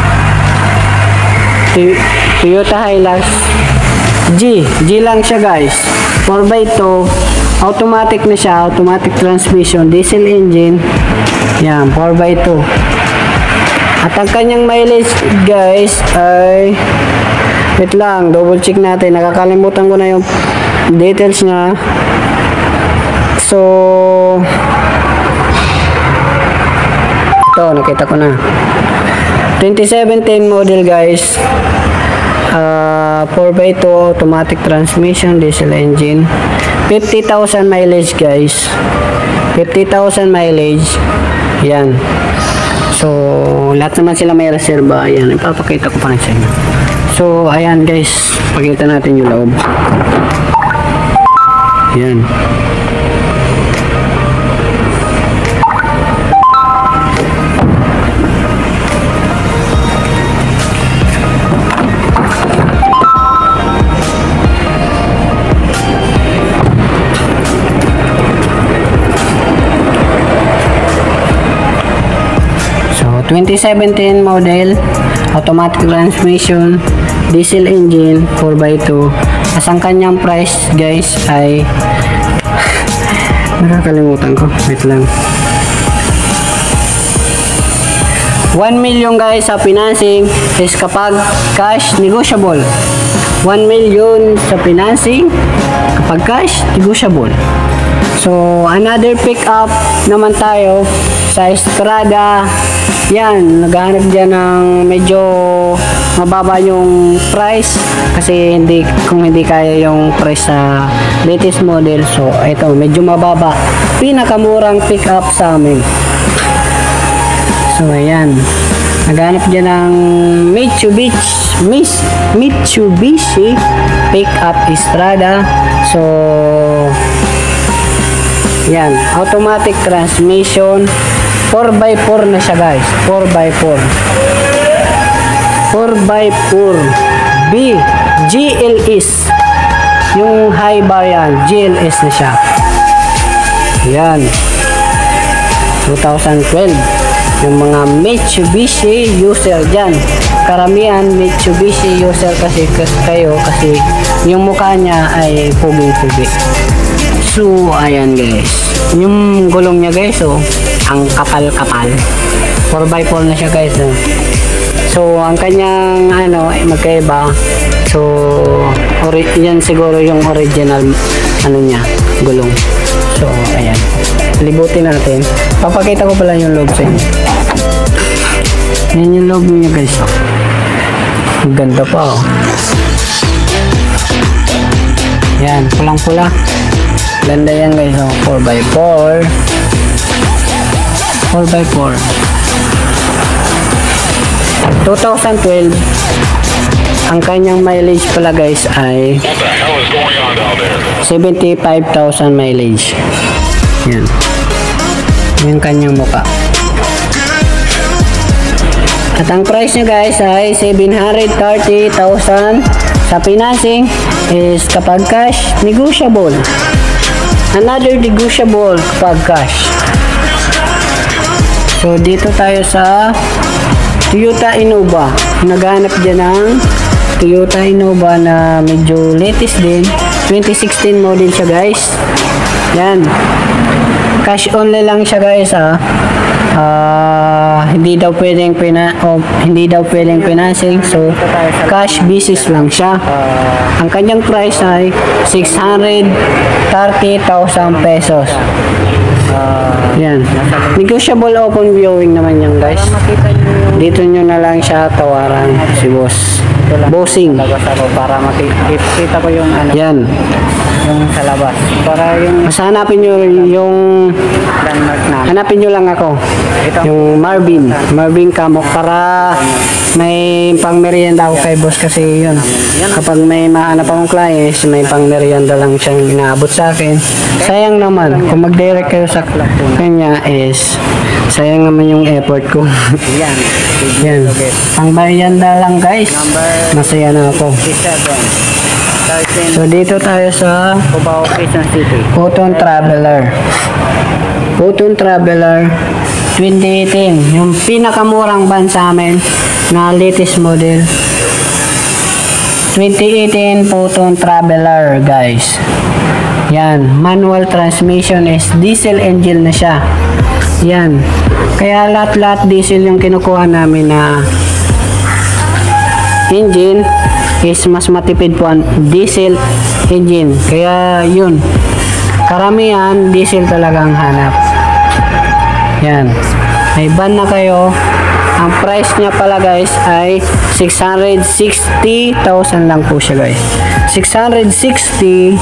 Toyota Hilux G lang siya guys, 4x2, automatic na siya, automatic transmission, diesel engine. Yan, 4x2. At ang kanyang mileage guys ay, wait lang, double check natin, nakakalimutan ko na yung details niya. So ito, nakita ko na, 2017 model guys, 4x2 automatic transmission, diesel engine, 50,000 mileage guys, 50,000 mileage. Yan. So lahat naman sila may reserva. Ayan, ipapakita ko pa rin sa inyo. So ayan guys, pakita natin yung loob. Yan. So 2017 model, automatic transmission, diesel engine, 4x2. As ang kanyang price guys ay nakakalimutan ko, wait lang, 1 million guys sa financing is kapag cash, negotiable. 1 million sa financing, kapag cash, negotiable. So another pick up naman tayo sa Estrada. Yan, naghahanap dyan ng medyo mababa yung price kasi kung hindi kaya yung price sa latest model. So ito medyo mababa, pinakamurang pick up sa amin. So ayan, naghanap dyan ng Mitsubishi pick up Strada. So yan, automatic transmission, 4x4 na siya guys, 4x4 GLS, yung high bar yan, GLS na siya. Yan, 2012. Yung mga Mitsubishi user dyan, karamihan Mitsubishi user kasi kayo, kasi yung mukha niya ay puging-pugi. So ayan guys, yung gulong niya guys, oh, ang kapal-kapal, 4x4 na siya guys, oh. So ang kanyang magkaiba. So yan siguro yung original niya, gulong. So ayan, libutin natin. Papakita ko pala yung loob sa inyo. Yan yung loob niya guys, oh. Ang ganda pa, oh. Yan, pulang-pula. Ganda yan guys, oh. 4x4 2012. Ang kanyang mileage pala guys ay 75,000 mileage. Yan, yung kanyang muka. At ang price niya guys ay 730,000. Sa financing is kapag cash, negotiable. Another negotiable kapag cash. So dito tayo sa Toyota Innova. Naghanap dyan ng Toyota Innova na medyo latest din, 2016 model siya guys. Yan, cash only lang siya guys, hindi daw pwedeng financing. So cash basis lang siya. Ang kanyang price ay 630,000 pesos. Yan, negotiable open viewing naman yan guys. Dito nyo na lang siya tawaran si boss bossing para makikita ko yung yan, yung sa labas, para yung mas hanapin nyo yung hanapin nyo lang ako, yung Marvin Kamok, para may pang merienda ako kay boss. Kasi yun, kapag may mahanap akong clients, may pang merienda lang siyang inaabot sa akin. Sayang naman kung mag-direct kayo sa kanya, is sayang naman yung effort ko. Yan, pang merienda lang guys, masaya na ako. So dito tayo sa Cubao, Quezon City. Photon Traveler 2018, yung pinakamurang van sa amin na latest model. 2018 Photon Traveler guys. Yan, manual transmission, is diesel engine na siya. Yan, kaya lahat diesel yung kinukuha namin na engine, is mas matipid po ang diesel engine. Kaya yun, karamihan diesel talagang hanap. Yan, may van na kayo. Ang price niya pala guys ay 660,000 lang po siya guys. 660,000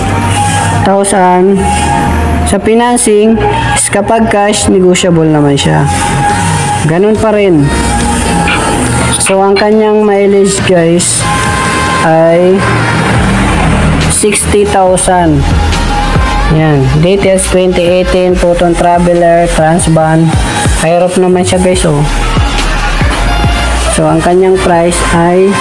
sa financing. Kapag cash, negotiable naman siya. Ganun pa rin. So ang kanyang mileage guys ay 60,000. Yan, details 2018 Photon Traveler Transvan. Hirap naman siya guys, oh. So ang kanyang price ay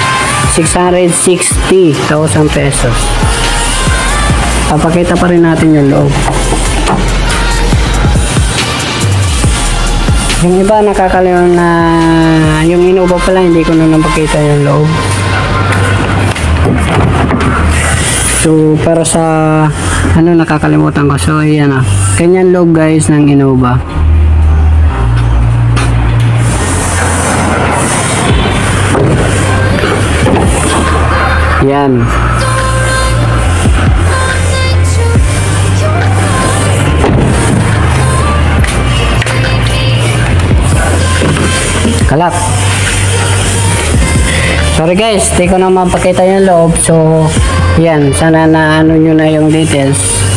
660,000 pesos. Papakita pa rin natin yung loob. Yung iba nakakalimutan na yung Innova pala, hindi ko na napakita yung loob. So para sa nakakalimutan ko. So ayan, kanyan loob guys ng Innova. Yan. Kalat. Sorry guys, di ko naman pakita yung loob. So, yan. Sana na ano nyo na yung details.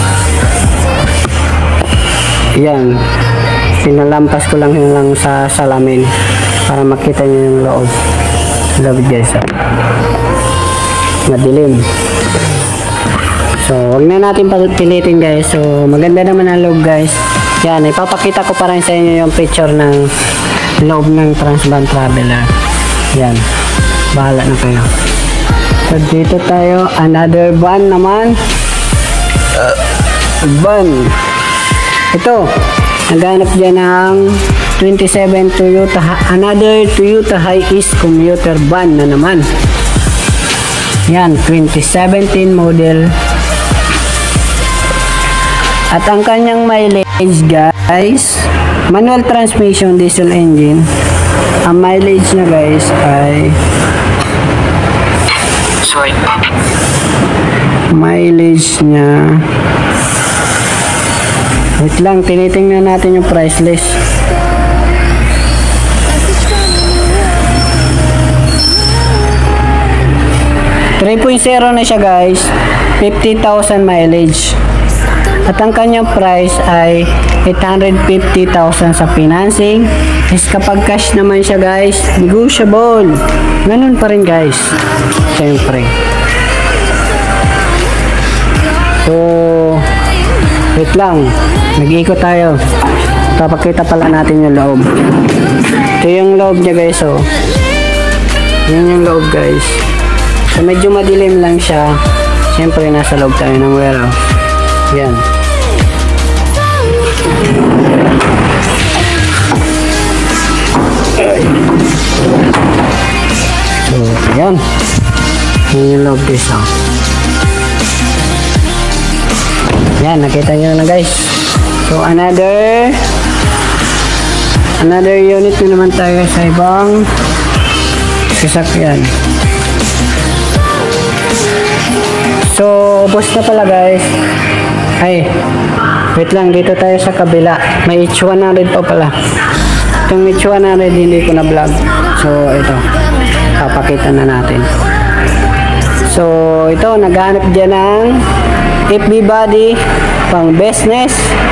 Yan. Pinalampas ko lang yun lang sa salamin para makita nyo yung loob. Love it guys. Madilim. So, wag na natin pilitin guys. So, maganda naman ang loob guys. Yan, ipapakita ko pa rin sa inyo yung picture ng loob ng Transvan Traveler. Yan. Bahala na kayo. So, dito tayo. Another van naman. Van. Ito. Naghanap dyan ng 27 Toyota. Another Toyota Hiace commuter van na naman. Yan. 2017 model. At ang kanyang mileage guys. Manual transmission diesel engine. Ang mileage na guys ay mileage niya, wait lang, tinitingnan natin yung price list. $3.0 na siya guys, 50,000 mileage. At ang kanyang price ay 850,000 sa financing. Is kapag cash naman siya guys, negotiable. Ganun pa rin guys. Siyempre. So, wait lang. Nag-iikot tayo. Papakita pala natin yung loob. Ito yung loob niya guys. Oh. Yan yung loob guys. So, medyo madilim lang siya. Siyempre, nasa loob tayo ng warehouse. Yan. So, yan. Yan yung loob guys. Oh. Yan, nakita nyo na guys. So, another unit na naman tayo sa ibang sasakyan. So, ubos na pala guys. Ay, wait lang, dito tayo sa kabila. May H100 pa pala. Itong H100 hindi ko na vlog. So, ito. Papakita na natin. So, ito, naghanap dyan ng FB body pang business.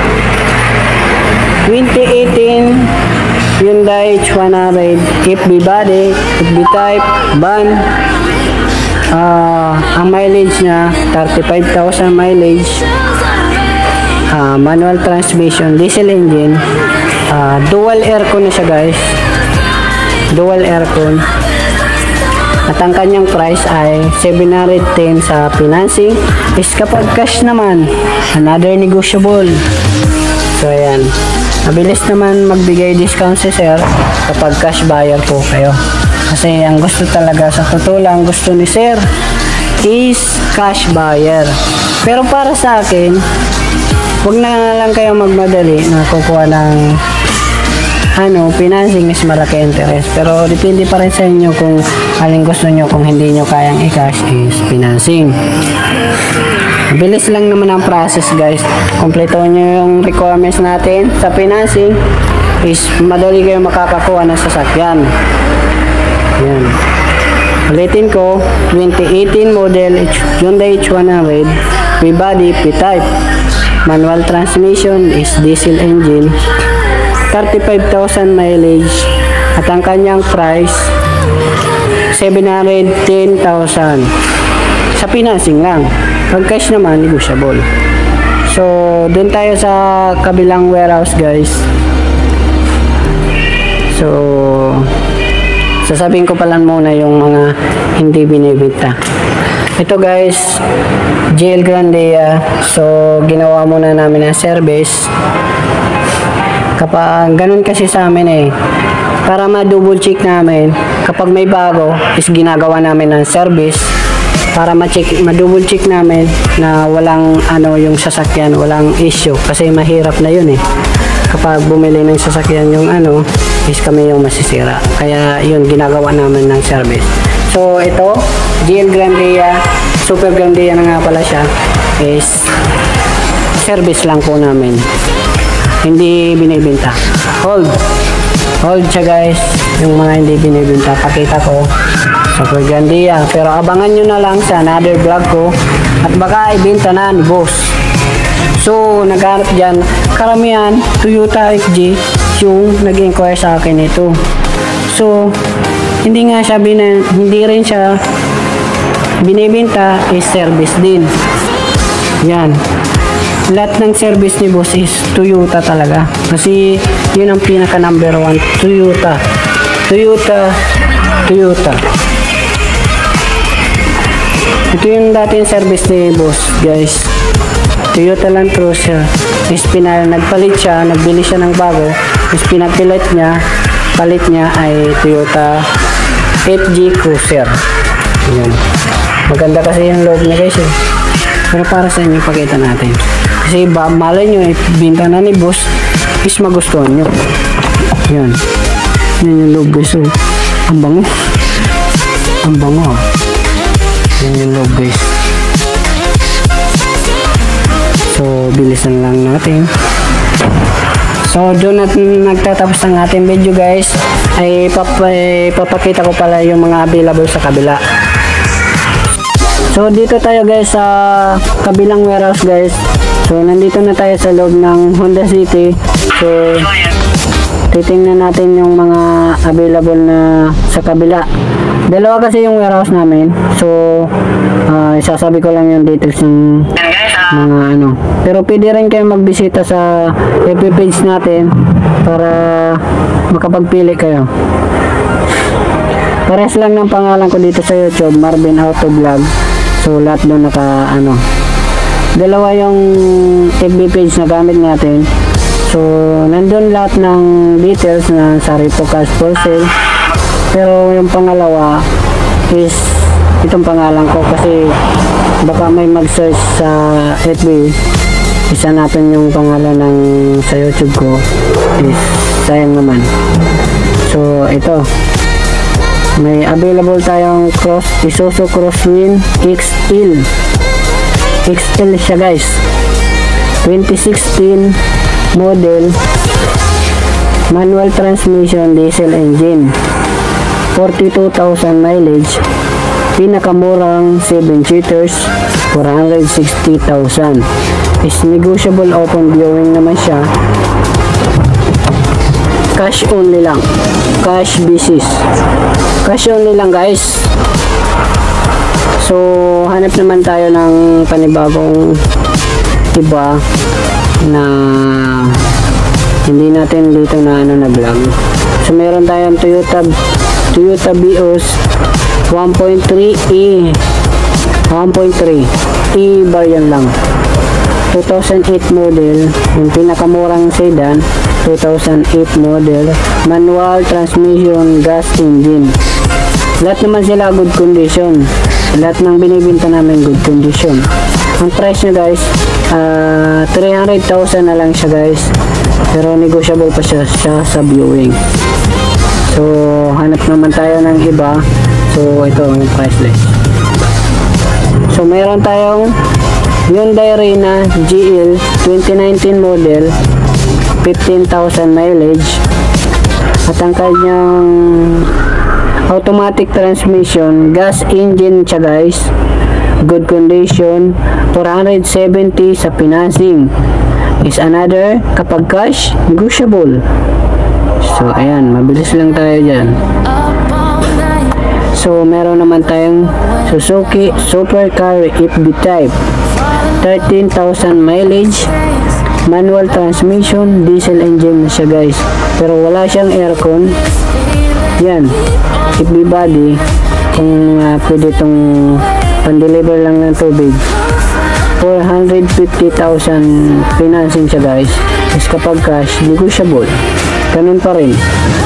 2018 Hyundai H100 FB body, FB type, van. Ang mileage niya 35,000 mileage. Manual transmission, diesel engine. Dual aircon na siya guys. Dual aircon. At ang kanyang price ay 710 sa financing. Is kapag cash naman, another negotiable. So ayan. Mabilis naman magbigay discount si sir kapag cash buyer po kayo. Kasi ang gusto talaga, sa totoo lang, gusto ni sir is cash buyer. Pero para sa akin, huwag na lang kayo magmadali na kukuha ng financing is malaki interest. Pero depende pa rin sa inyo kung alin gusto nyo. Kung hindi nyo kayang i-cash is financing. Bilis lang naman ang process guys. Kompleto nyo yung requirements natin sa financing is madali kayo makakakuha ng sasakyan. Yan. Ulitin ko, 2018 model Hyundai H100 P-body, P-type. Manual transmission is diesel engine. 35,000 mileage. At ang kanyang price 710,000 sa financing lang. Pag cash naman, negotiable. So, dun tayo sa kabilang warehouse guys. So, sasabihin ko pala muna yung mga hindi binibenta. Ito guys, GL Grandea. So, ginawa muna namin ang service. Kapag ganun kasi sa amin para ma-double check namin, kapag may bago, is ginagawa namin ng service para ma-double check namin na walang yung sasakyan, walang issue. Kasi mahirap na yun kapag bumili ng sasakyan yung is kami yung masisira. Kaya yun, ginagawa namin ng service. So, ito, GL Grandea, Super Grandea na nga pala siya, is service lang po namin. Hindi binibenta. Hold. Hold siya guys. Yung mga hindi binibenta, pakita ko sa Fergandia. Pero abangan nyo na lang sa another vlog ko. At baka ibenta na ni boss. So, naghanap dyan. Karamihan, Toyota FG yung nag-inquire sa akin ito. So, hindi rin siya binibenta, is service din. Yan. Lahat ng service ni boss is Toyota talaga. Kasi yun ang pinaka number 1. Toyota. Ito yung dating service ni boss, guys. Toyota Land Cruiser. Nagpalit siya, nagbili siya ng bago. Is pinapilit niya, palit niya ay Toyota FG Cruiser. Yan. Maganda kasi yung loob niya guys. Pero para sa inyo, pakita natin. Kasi malay nyo, binta na ni boss, is magustuhan nyo. Yan. Yan yung loob guys. Ang bango. Ang bango. Yan yung loob guys. So, bilisan lang natin. So, doon natin nagtatapos ang ating video guys. Ay papakita ko pala yung mga available sa kabila. So, dito tayo guys sa kabilang warehouse guys. So, nandito na tayo sa loob ng Honda City. So, titingnan natin yung mga available na sa kabila. Dalawa kasi yung warehouse namin. So, isasabi ko lang yung details ng mga ano. Pero pwede rin kayo magbisita sa FB page natin para makapagpili kayo. Pares lang ng pangalan ko dito sa YouTube, Marvin Auto Vlog. So, lahat doon dalawa yung FB page na gamit natin. So, nandun lahat ng details na sa Repo Cars for Sale. Pero yung pangalawa is itong pangalan ko kasi baka may mag-search sa FB. Isa natin yung pangalan ng sa YouTube ko is sayang naman. So, ito. May available tayong Isuzu Crosswind XL. XL siya guys. 2016 model. Manual transmission, diesel engine. 42,000 mileage. Pinakamurang 7-seaters. 460,000. Is negotiable, open viewing naman siya. Cash only lang. Cash basis. Cash only lang guys. So, hanap naman tayo ng panibagong iba na hindi natin dito na vlog. So, meron tayong Toyota Vios 1.3 E variant lang. 2008 model, yung pinakamurang sedan. 2008 model, manual transmission, gas engine. Lahat naman sila good condition. Lahat ng binibinta namin good condition. Ang price nyo guys, 300,000 na lang siya guys. Pero negotiable pa siya sa viewing. So, hanap naman tayo ng iba. So, ito yung price list. So, mayroon tayong Hyundai Rena GL 2019 model, 15,000 mileage. At ang kanyang automatic transmission, gas engine siya guys, good condition. 470 sa financing. Is another, kapag cash, negotiable. So, ayan, mabilis lang tayo dyan. So, meron naman tayong Suzuki Super Carry FB Type, 13,000 mileage, manual transmission, diesel engine na siya guys. Pero wala siyang aircon. Yan, FB body. Kung pwede itong pan-deliver lang ng tubig. 450,000 financing siya guys. Is kapag cash, negotiable. Ganun pa rin.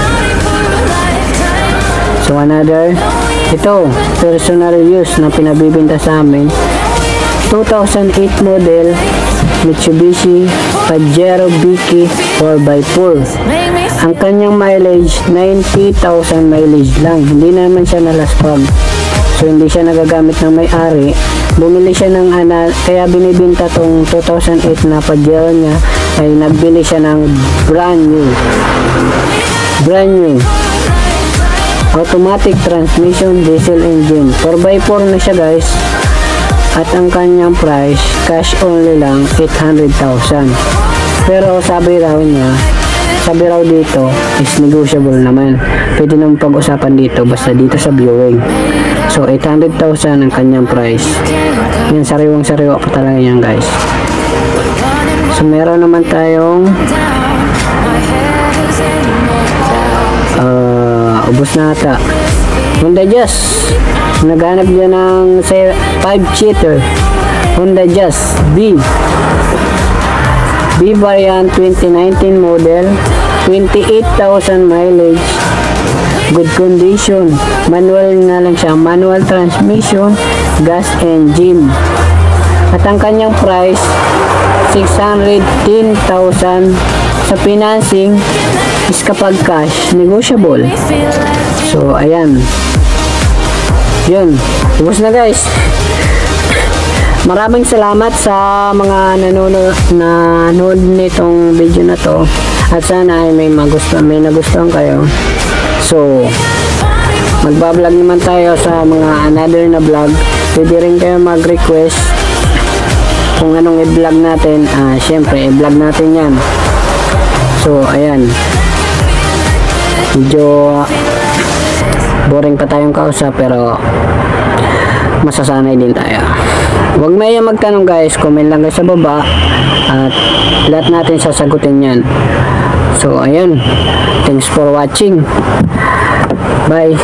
So another, ito, personal use na pinabibinta sa amin. 2008 model Mitsubishi Pajero Vicky 4x4. Ang kanyang mileage 90,000 mileage lang. Hindi naman siya nalaspag. So hindi siya nagagamit ng may-ari. Bumili siya ng kaya binibinta tong 2008 na Pajero niya ay nagbili siya ng brand new Brand new. Automatic transmission, diesel engine. 4x4 na siya guys. At ang kanyang price, cash only lang, 800,000. Pero sabi raw dito is negotiable naman. Pwede naman pag-usapan dito basta dito sa viewing. So 800,000 ang kanyang price. Yan, sariwang-sariwa pa talaga yan guys. So meron naman tayong ubos na ata Honda Jazz. Naghanap dyan ng 5-seater Honda Jazz B variant, 2019 model, 28,000 mileage, good condition, manual na lang siya, manual transmission, gas engine. At ang kanyang price 610,000. Sa financing is kapag cash, negotiable. So ayan, yun, ubos na guys. Maraming salamat sa mga nanonood nitong video na to, at sana ay may nagustuhan kayo. So magbablog naman tayo sa mga another na vlog. Pwede rin kayo mag-request kung anong i-vlog natin. Syempre i-vlog natin yan. So ayan, medyo boring pa tayong kausap pero masasanay din tayo. Huwag mayang magtanong guys, comment lang guys sa baba at lahat natin sasagutin yan. So ayun, thanks for watching. Bye.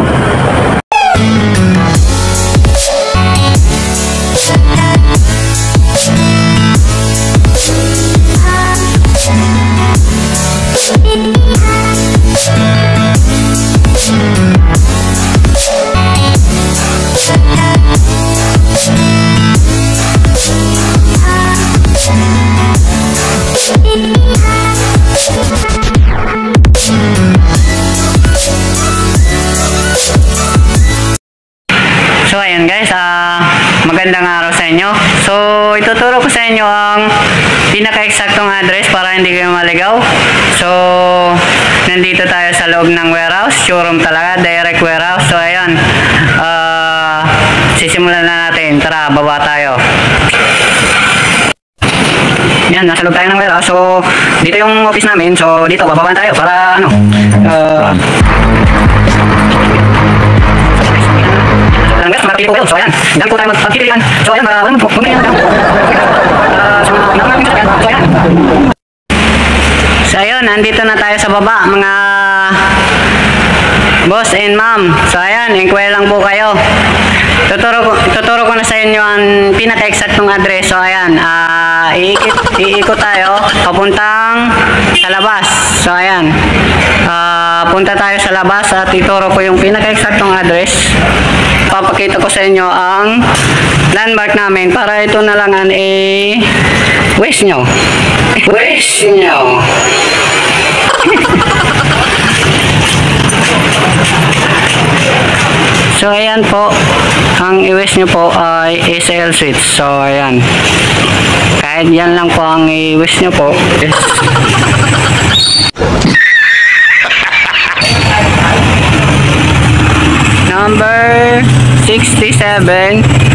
So ayan guys, magandang araw sa inyo. So ituturo ko sa inyo ang pinaka-eksaktong address para hindi kayo maligaw. So nandito tayo sa loob ng warehouse, showroom talaga, direct warehouse. So ayan, sisimulan na natin. Tara, baba tayo. Yan, nasa loob tayo ng warehouse. So dito yung office namin. So dito, bababa tayo para ano, guys, makapili po kayo. So ayan, dami po tayo magpagpilihan. So ayan, bumili na lang. So ayun, nandito na tayo sa baba, mga boss and ma'am. So ayan, inquire lang po kayo. Tuturo ko na sa inyo ang pinaka-eksaktong address. So ayan, iikot tayo papuntang sa labas. So ayan, punta tayo sa labas at ituro ko yung pinaka-eksaktong address. Papakita ko sa inyo ang landmark namin para ito na lang ang wish nyo. Wish nyo. So ayan po, ang i-wish nyo po ay ACL switch. So ayan, kahit yan lang po ang i-wish nyo po. Yes. Number 67